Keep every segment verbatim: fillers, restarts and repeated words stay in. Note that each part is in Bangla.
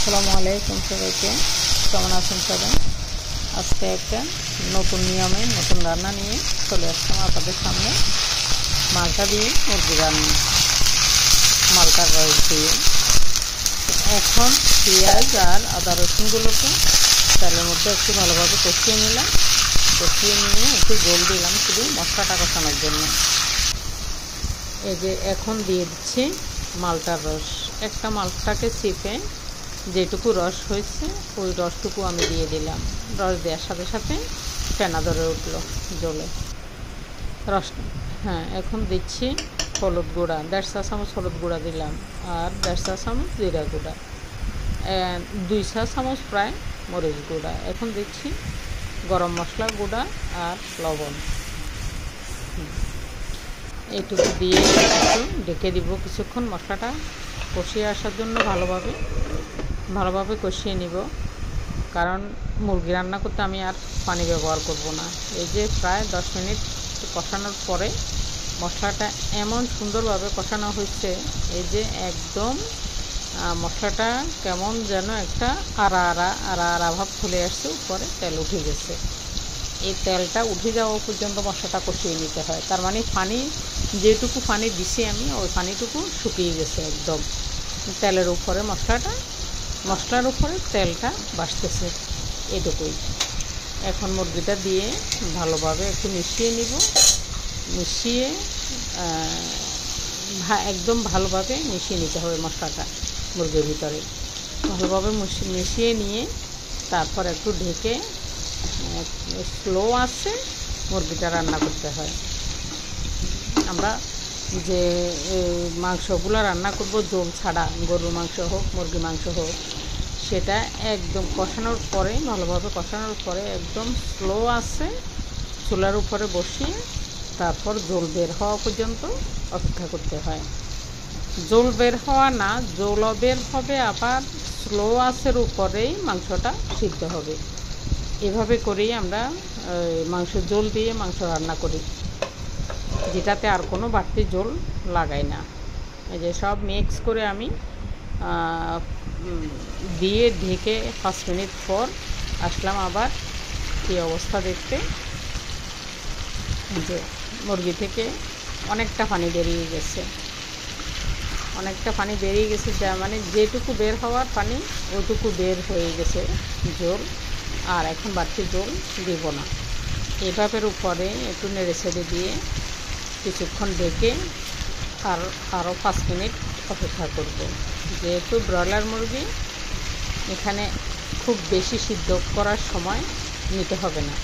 আসসালামু আলাইকুম সবাইকে, কেমন আছেন সবাই? আজকে একটা নতুন নিয়মে নতুন রান্না নিয়ে চলে আসলাম আপনাদের সামনে। মালটা দিয়ে মুরগি রান্না, মালটার রস দিয়ে। এখন পেঁয়াজ আর আদা রসুনগুলোকে তেলের মধ্যে একটু ভালোভাবে কষিয়ে নিলাম। কষিয়ে নিয়ে একটু জল দিলাম শুধু মশলাটা কষানোর জন্য। এই যে এখন দিয়ে দিচ্ছি মালটার রস। একটা মালটাকে চিপে যেটুকু রস হয়েছে ওই রসটুকু আমি দিয়ে দিলাম। রস দেওয়ার সাথে সাথে ফেনা ধরে উঠলো জলে রস। হ্যাঁ, এখন দিচ্ছি হলুদ গুঁড়া, দেড় চা চামচ হলুদ গুঁড়া দিলাম, আর দেড় চা চামচ জিরা গুঁড়া, দুই চা চামচ প্রায় মরিচ গুঁড়া। এখন দিচ্ছি গরম মশলা গুঁড়া আর লবণ। এইটুকু দিয়ে একটু ঢেকে দিব কিছুক্ষণ, মশলাটা কষিয়ে আসার জন্য ভালোভাবে ভালোভাবে কষিয়ে নিব। কারণ মুরগি রান্না করতে আমি আর পানি ব্যবহার করব না। এই যে প্রায় দশ মিনিট কষানোর পরে মশলাটা এমন সুন্দরভাবে কষানো হয়েছে, এই যে একদম মশলাটা কেমন যেন একটা আড়া আড়া আড়া আড়া ভাব চলে আসছে, উপরে তেল উঠে গেছে। এই তেলটা উঠে যাওয়া পর্যন্ত মশলাটা কষিয়ে নিতে হয়। তার মানে পানি যেটুকু পানি দিছি আমি, ওই পানিটুকু শুকিয়ে গেছে একদম। তেলের উপরে মশলাটা মশলার উপরে তেলটা বাসতেছে, এটুকুই। এখন মুরগিটা দিয়ে ভালোভাবে একটু মিশিয়ে নিব। মিশিয়ে একদম ভালোভাবে মিশিয়ে নিতে হবে মশলাটা মুরগির ভিতরে। ভালোভাবে মিশিয়ে নিয়ে তারপর একটু ঢেকে স্লো আছে মুরগিটা রান্না করতে হয়। আমরা যে মাংসগুলো রান্না করব জল ছাড়া, গরুর মাংস হোক মুরগি মাংস হোক, সেটা একদম কষানোর পরে ভালোভাবে কষানোর পরে একদম স্লো আছে চুলার উপরে বসিয়ে তারপর জল বের হওয়া পর্যন্ত অপেক্ষা করতে হয়। জল বের হওয়া না, জলও বের হবে, আবার স্লো আঁচের উপরেই মাংসটা সিদ্ধ হবে। এভাবে করেই আমরা মাংস জল দিয়ে মাংস রান্না করি, যেটাতে আর কোনো বাড়তি জল লাগাই না। এই যে সব মিক্স করে আমি দিয়ে ঢেকে পাঁচ মিনিট পর আসলাম আবার কী অবস্থা দেখতে। যে মুরগি থেকে অনেকটা পানি বেরিয়ে গেছে, অনেকটা পানি বেরিয়ে গেছে যা মানে যেটুকু বের হওয়ার পানি ওইটুকু বের হয়ে গেছে জল। আর এখন বাড়তি জল দিব না। এভাবের উপরে একটু নেড়ে ছেড়ে দিয়ে কিছুক্ষণ ঢেকে আর আরও পাঁচ মিনিট অপেক্ষা করব। যেহেতু ব্রয়লার মুরগি, এখানে খুব বেশি সিদ্ধ করার সময় নিতে হবে না,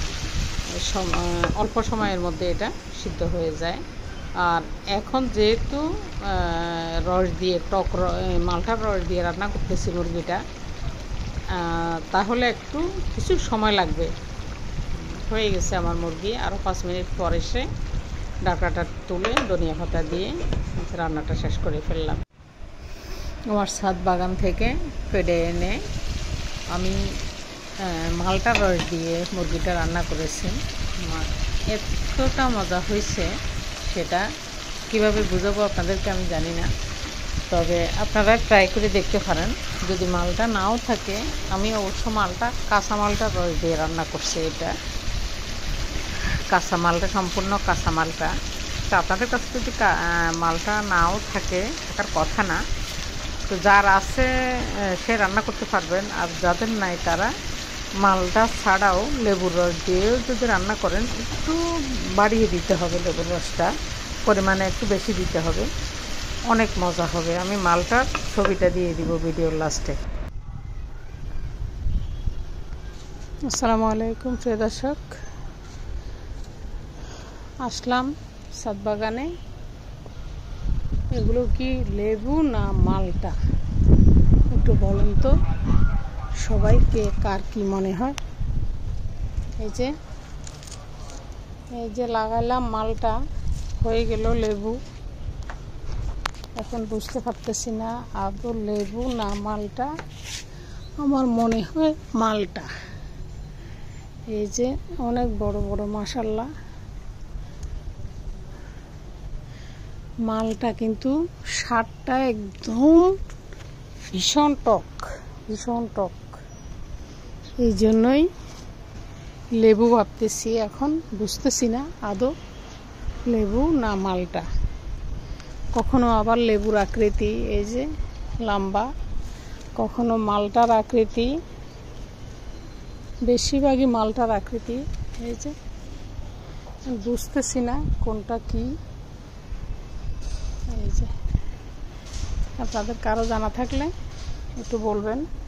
অল্প সময়ের মধ্যে এটা সিদ্ধ হয়ে যায়। আর এখন যেহেতু রস দিয়ে টক মালটার রস দিয়ে রান্না করতেছি মুরগিটা, তাহলে একটু কিছু সময় লাগবে। হয়ে গেছে আমার মুরগি। আরও পাঁচ মিনিট পর এসে ডাকনাটা তুলে ধনিয়া পাতা দিয়ে রান্নাটা শেষ করে ফেললাম। আমার ছাদ বাগান থেকে পেড়ে এনে আমি মালটার রস দিয়ে মুরগিটা রান্না করেছি। এতটা মজা হয়েছে, সেটা কিভাবে বুঝাবো আপনাদেরকে আমি জানি না। তবে আপনারা ট্রাই করে দেখতে পারেন। যদি মালটা নাও থাকে, আমি অবশ্য মালটা কাঁচা মালটার রস দিয়ে রান্না করছি। এটা কাঁচা মালটা, সম্পূর্ণ কাঁচা মালটা। তো আপনাদের কাছে যদি মালটা নাও থাকে, থাকার কথা না, তো যার আছে সে রান্না করতে পারবেন। আর যাদের নাই তারা মালটা ছাড়াও লেবুর রস দিয়েও যদি রান্না করেন, একটু বাড়িয়ে দিতে হবে, লেবুর রসটা পরিমাণে একটু বেশি দিতে হবে, অনেক মজা হবে। আমি মালটার ছবিটা দিয়ে দিব ভিডিওর লাস্টে। আসসালামু আলাইকুম প্রিয় দর্শক, আসলাম ছাদ বাগানে। এগুলো কি লেবু না মালটা একটু বলেন তো সবাইকে, কার কি মনে হয়? এই যে এই যে লাগাইলাম মালটা, হয়ে গেল লেবু। এখন বুঝতে পারতেছি না আদৌ লেবু না মালটা। আমার মনে হয় মালটা। এই যে অনেক বড় বড়, মাশাআল্লাহ। মালটা কিন্তু স্বাদটা একদম ভীষণ টক। ভীষণ টক, এই জন্যই লেবু ভাবতেছি, এখন বুঝতেছি না আদৌ লেবু না মালটা। কখনো আবার লেবুর আকৃতি এই যে লম্বা, কখনো মালটার আকৃতি, বেশিরভাগই মালটার আকৃতি। এই যে বুঝতেছি না কোনটা কি। এই যে আপনাদের কারো জানা থাকলে একটু বলবেন।